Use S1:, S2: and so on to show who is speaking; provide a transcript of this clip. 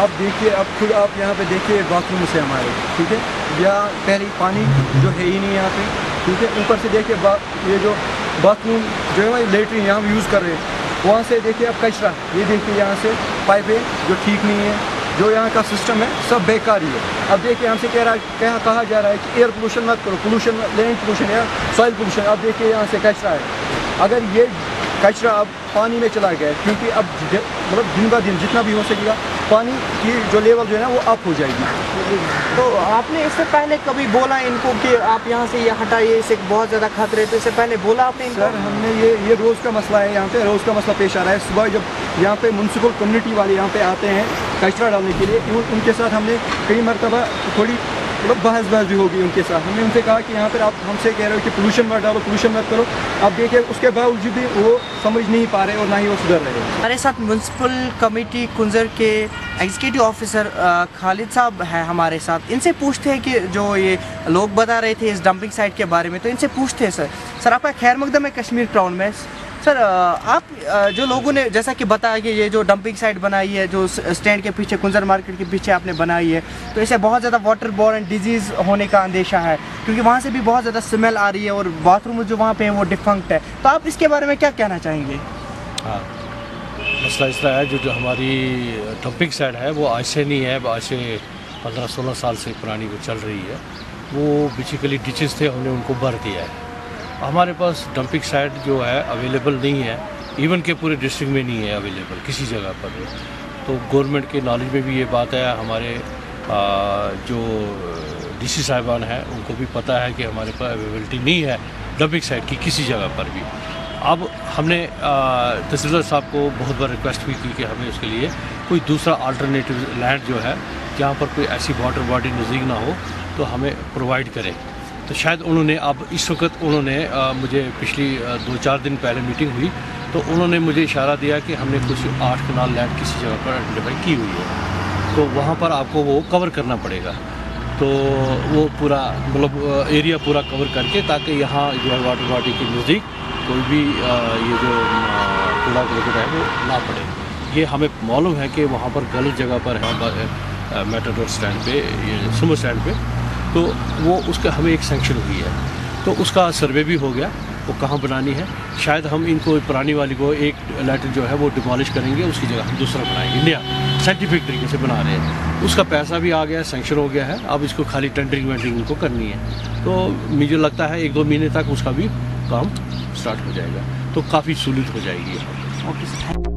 S1: अब देखिए, अब खुद आप यहाँ पे देखिए बाथरूम से हमारे, ठीक है, या पहले पानी जो है ही नहीं यहाँ पे, ठीक है। ऊपर से देखिए ये जो बाथरूम जो है हमारी लेटरिन यहाँ यूज़ कर रहे हैं, वहाँ से देखिए अब कचरा, ये देखिए यहाँ से पाइपें जो ठीक नहीं है, जो यहाँ का सिस्टम है सब बेकार ही है। अब देखिए हमसे कहा जा रहा है कि एयर पोल्यूशन मत करो, पोल्यूशन लैंड पोल्यूशन या सॉइल पोल्यूशन। अब देखिए यहाँ से कचरा है, अगर ये कचरा अब पानी में चला गया, क्योंकि अब मतलब दिन ब दिन जितना भी हो सकेगा पानी की जो लेवल जो है ना वो अप हो जाएगी।
S2: तो आपने इससे पहले कभी बोला इनको कि आप यहाँ से ये हटाइए, इससे बहुत ज़्यादा खतरे, तो इससे पहले बोला आपने इनको?
S1: सर हमने ये रोज़ का मसला है, यहाँ पे रोज़ का मसला पेश आ रहा है। सुबह जब यहाँ पे म्यूनसिपल कम्युनिटी वाले यहाँ पे आते हैं कचरा डालने के लिए, उनके साथ हमने कई मरतबा थोड़ी मतलब बहस भी होगी उनके साथ। हमने उनसे कहा कि यहाँ पर आप हमसे कह रहे हो कि पोल्यूशन मत डालो, पोल्यूशन मत करो। अब देखिए उसके बावजूद भी वो समझ नहीं पा रहे और ना ही वो सुधर रहे हैं।
S2: हमारे साथ म्यूनसिपल कमेटी कुंजर के एग्जीक्यूटिव ऑफिसर खालिद साहब है हमारे साथ। इनसे पूछते हैं कि जो ये लोग बता रहे थे इस डंपिंग साइट के बारे में, तो इनसे पूछते हैं सर आपका खैर मकदम है कश्मीर क्राउन में। सर आप जो लोगों ने जैसा कि बताया कि ये जो डंपिंग साइट बनाई है, जो स्टैंड के पीछे कुंजर मार्केट के पीछे आपने बनाई है, तो इससे बहुत ज़्यादा वाटर बोर्न डिजीज़ होने का अंदेशा है, क्योंकि वहाँ से भी बहुत ज़्यादा स्मेल आ रही है और बाथरूम जो वहाँ पे है वो डिफंक्ट है। तो आप इसके बारे में क्या कहना चाहेंगे?
S3: हाँ, मसला इस तरह है, जो हमारी डंपिंग साइट है वो आज से नहीं है, आज से 15-16 साल से पुरानी वो चल रही है। वो बेसिकली डिचेस थे, हमने उनको भर दिया है। हमारे पास डंपिंग साइट जो है अवेलेबल नहीं है, इवन के पूरे डिस्ट्रिक्ट में नहीं है अवेलेबल किसी जगह पर भी। तो गवर्नमेंट के नॉलेज में भी ये बात है, हमारे जो डीसी साहिबान हैं उनको भी पता है कि हमारे पास अवेलेबिलिटी नहीं है डंपिंग साइट की किसी जगह पर भी। अब हमने तहसीलदार साहब को बहुत बार रिक्वेस्ट भी की कि हमें उसके लिए कोई दूसरा अल्टरनेटिव लैंड जो है जहाँ पर कोई ऐसी वाटर बॉडी नज़दीक ना हो तो हमें प्रोवाइड करें। तो शायद उन्होंने अब इस वक्त उन्होंने मुझे पिछली 2-4 दिन पहले मीटिंग हुई तो उन्होंने मुझे इशारा दिया कि हमने कुछ 8 कनाल लैंड किसी जगह पर आइडेंटिफाई की हुई है, तो वहाँ पर आपको वो कवर करना पड़ेगा। तो वो पूरा मतलब एरिया पूरा कवर करके, ताकि यहाँ जो है वाटर बॉडी के नज़दीक कोई भी ये जो कूड़ा करकट है वो ना पड़े। ये हमें मालूम है कि वहाँ पर गलत जगह पर है मेटाडोर स्टैंड पे, ये सुमो स्टैंड पे, तो वो उसका हमें एक सैंक्शन हुई है, तो उसका सर्वे भी हो गया वो कहाँ बनानी है। शायद हम इनको पुरानी वाली को एक लैट्रिन जो है वो डिमोलिश करेंगे, उसकी जगह हम दूसरा बनाएंगे, नया साइंटिफिक तरीके से बना रहे हैं। उसका पैसा भी आ गया, सैंक्शन हो गया है, अब इसको खाली टेंडरिंग वेंडरिंग इनको करनी है। तो मुझे लगता है 1-2 महीने तक उसका भी काम स्टार्ट हो जाएगा, तो काफ़ी सहूलियत हो जाएगी।
S2: ओके।